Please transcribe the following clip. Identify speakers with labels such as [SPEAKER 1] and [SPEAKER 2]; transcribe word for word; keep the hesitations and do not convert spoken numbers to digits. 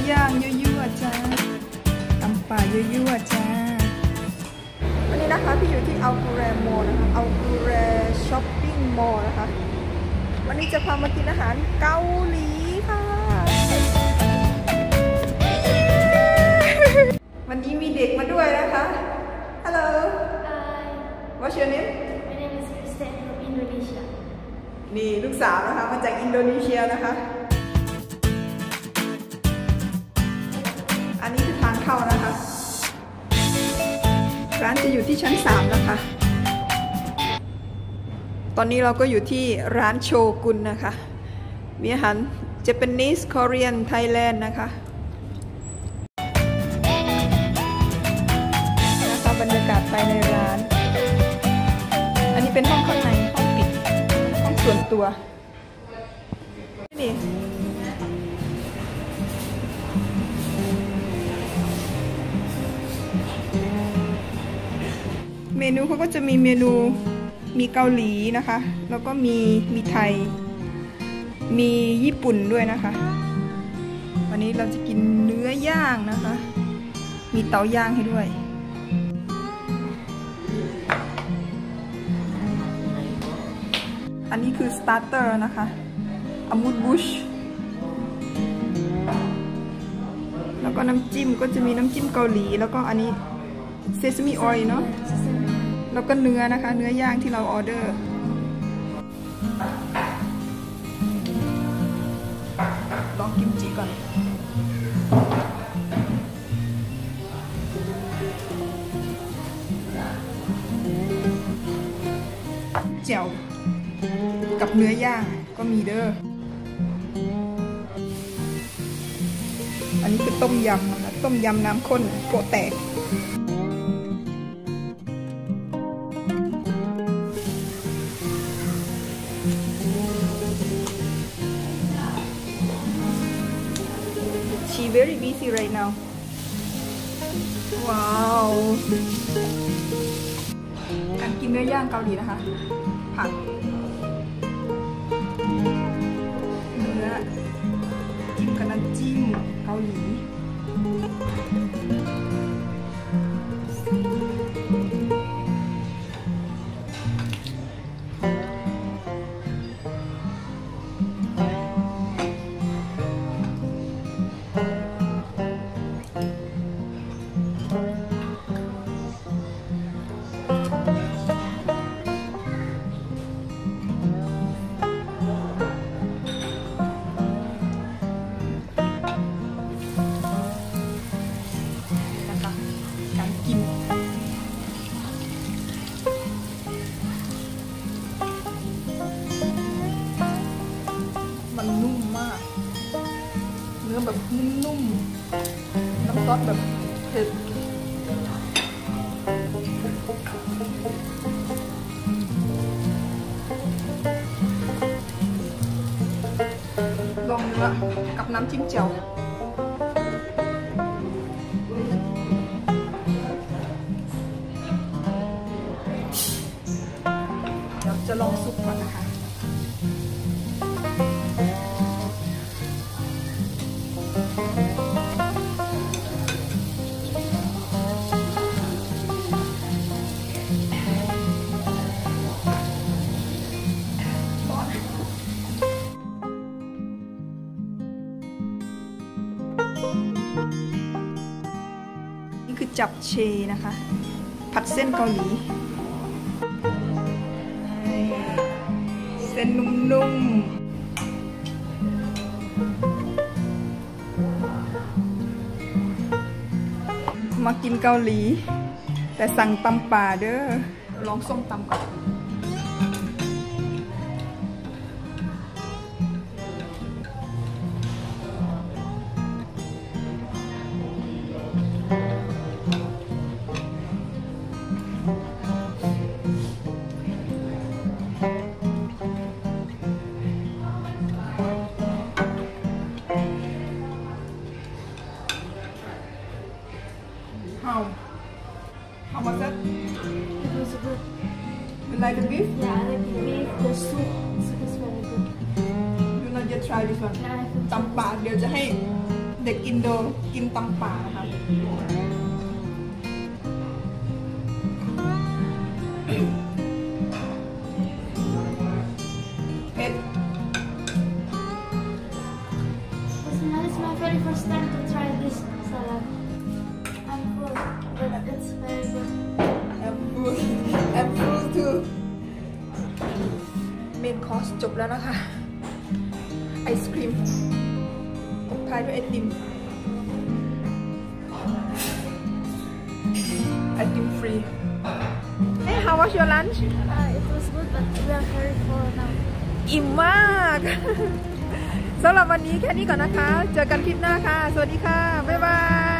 [SPEAKER 1] ย่างยั่วๆจ้าตำป่ายั่วๆจ้าวันนี้นะคะพี่อยู่ที่อัลกูแรมอลนะคะอัลกูแรช้อปปิ้งมอลนะคะวันนี้จะพามากินอาหารเกาหลีค่ะวันนี้มีเด็กมาด้วยนะคะ Hello
[SPEAKER 2] Hi
[SPEAKER 1] What's your name
[SPEAKER 2] My name is Kristen from Indonesia
[SPEAKER 1] นี่ลูกสาวนะคะมาจากอินโดนีเซียนะคะอันนี้คือทางเข้านะคะร้านจะอยู่ที่ชั้นสามนะคะตอนนี้เราก็อยู่ที่ร้านโชกุนนะคะมีอาหาร Japanese Korean Thailand นะคะนะคะบรรยากาศภายในร้านอันนี้เป็นห้องข้างในห้องปิดห้องส่วนตัวนี่เมนูเขาก็จะมีเมนูมีเกาหลีนะคะแล้วก็มีมีไทยมีญี่ปุ่นด้วยนะคะวันนี้เราจะกินเนื้อย่างนะคะมีเตาย่างให้ด้วยอันนี้คือสตาร์เตอร์นะคะอามูดบุชแล้วก็น้ำจิ้มก็จะมีน้ำจิ้มเกาหลีแล้วก็อันนี้เซซามิออยล์เนาะแล้วก็เนื้อนะคะเนื้อย่างที่เราออเดอร์ลองกิมจิก่อนแจ่วกับเนื้อย่างก็มีเด้ออันนี้คือต้มยำนะคะต้มยำน้ำข้นโปะแตกShe very busy right now. Wow. การกินเนื้อย่างเกาหลีนะคะผักเนื้อจิ้มกับน้ำจิ้มเกาหลีมันนุ่มมากเนื้อแบบนุ่มๆน้ำซอสแบบเผ็ดลองเนื้อกับน้ำจิ้มแจ่วเดี๋ยวจะลองซุปก่อนนะคะนี่คือจับเชนะคะผัดเส้นเกาหลีเส้นนุ่มๆมากินเกาหลีแต่สั่งตำป่าเด้อลองส้มตำก่อนHow? How was that?
[SPEAKER 2] It was good.
[SPEAKER 1] You like the beef?
[SPEAKER 2] Yeah, I like the beef, the soup. Soup is very good.
[SPEAKER 1] You not yet try this one. ตำป่าเดี๋ยวจะให้เด็กอินโดกินตำป่านะคะเผ็ด
[SPEAKER 2] This is my very first time to try this salad. I'm full, but it's very good.
[SPEAKER 1] I'm full I'm full too เมนคอร์สจบแล้วนะคะไอศครีมตบท้ายด้วยไอติมไอติมฟรี Hey how was your lunch
[SPEAKER 2] Uh, it was good, but we are very full now.
[SPEAKER 1] อิ่มมาก สำหรับวันนี้แค่นี้ก่อนนะคะ เจอกันคลิปหน้าค่ะ สวัสดีค่ะ บ๊ายบาย